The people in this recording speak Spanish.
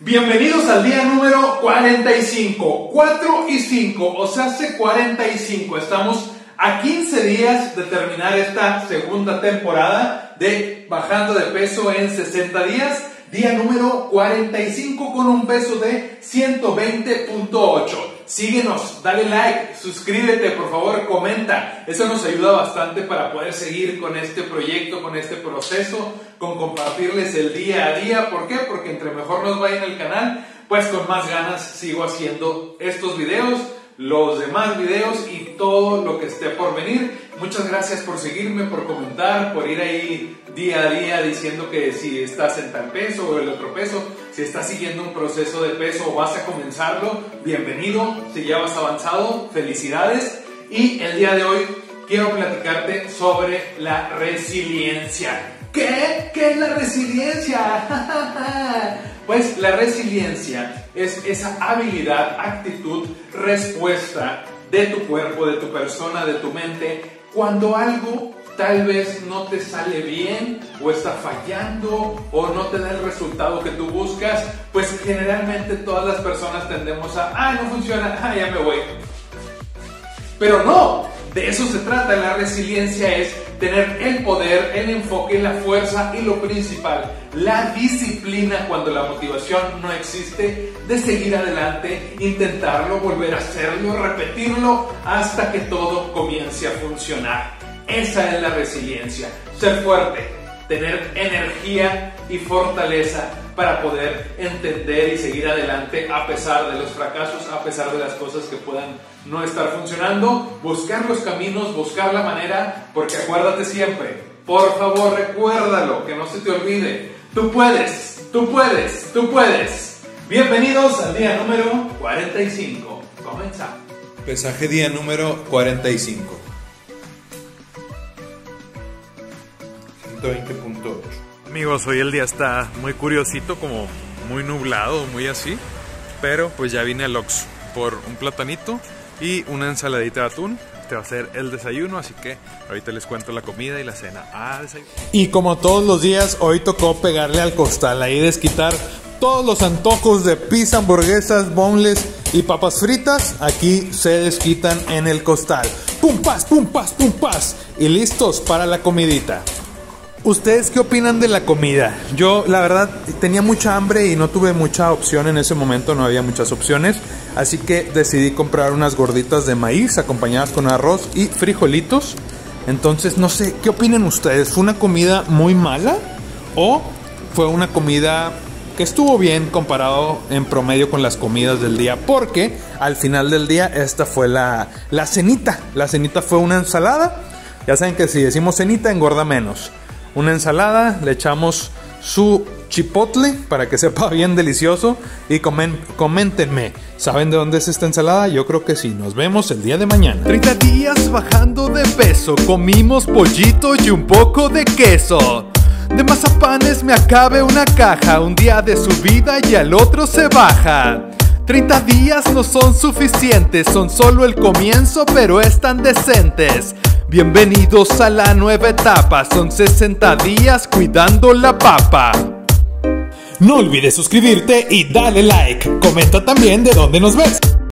Bienvenidos al día número 45, 4 y 5, o sea, hace 45. Estamos a 15 días de terminar esta segunda temporada de Bajando de Peso en 60 días. Día número 45 con un peso de 120.8. Síguenos, dale like, suscríbete, por favor, comenta. Eso nos ayuda bastante para poder seguir con este proyecto, con este proceso, con compartirles el día a día. ¿Por qué? Porque entre mejor nos vaya en el canal, pues con más ganas sigo haciendo estos videos, los demás videos y todo lo que esté por venir. Muchas gracias por seguirme, por comentar, por ir ahí día a día diciendo que si estás en tal peso o el otro peso, si estás siguiendo un proceso de peso o vas a comenzarlo, bienvenido. Si ya vas avanzado, felicidades. Y el día de hoy quiero platicarte sobre la resiliencia. ¿Qué? ¿Qué es la resiliencia? Pues la resiliencia es esa habilidad, actitud, respuesta de tu cuerpo, de tu persona, de tu mente, cuando algo tal vez no te sale bien o está fallando o no te da el resultado que tú buscas. Pues generalmente todas las personas tendemos a, no funciona, ya me voy. Pero no, de eso se trata. La resiliencia es tener el poder, el enfoque, la fuerza y lo principal, la disciplina cuando la motivación no existe, de seguir adelante, intentarlo, volver a hacerlo, repetirlo hasta que todo comience a funcionar. Esa es la resiliencia, ser fuerte, tener energía y fortaleza para poder entender y seguir adelante a pesar de los fracasos, a pesar de las cosas que puedan no estar funcionando, buscar los caminos, buscar la manera, porque acuérdate siempre, por favor recuérdalo, que no se te olvide, tú puedes, tú puedes, tú puedes. Bienvenidos al día número 45, comenzamos. Pesaje día número 45. 120.8. Amigos, hoy el día está muy curiosito, como muy nublado, muy así. Pero pues ya vine al Oxxo por un platanito y una ensaladita de atún. Este va a ser el desayuno, así que ahorita les cuento la comida y la cena. Desayuno. Y como todos los días, hoy tocó pegarle al costal, ahí desquitar todos los antojos de pizza, hamburguesas, boneless y papas fritas. Aquí se desquitan en el costal. Pum pas, pum pas, pum pas. Y listos para la comidita. ¿Ustedes qué opinan de la comida? Yo, la verdad, tenía mucha hambre y no tuve mucha opción en ese momento, no había muchas opciones. Así que decidí comprar unas gorditas de maíz acompañadas con arroz y frijolitos. Entonces, no sé, ¿qué opinan ustedes? ¿Fue una comida muy mala o fue una comida que estuvo bien comparado en promedio con las comidas del día? Porque al final del día esta fue la cenita. La cenita fue una ensalada. Ya saben que si decimos cenita engorda menos. Una ensalada, le echamos su chipotle para que sepa bien delicioso. Y coméntenme, ¿saben de dónde es esta ensalada? Yo creo que sí. Nos vemos el día de mañana. 30 días bajando de peso, comimos pollito y un poco de queso. De mazapanes me acabe una caja, un día de subida y al otro se baja. 30 días no son suficientes, son solo el comienzo, pero están decentes. Bienvenidos a la nueva etapa, son 60 días cuidando la papa. No olvides suscribirte y dale like. Comenta también de dónde nos ves.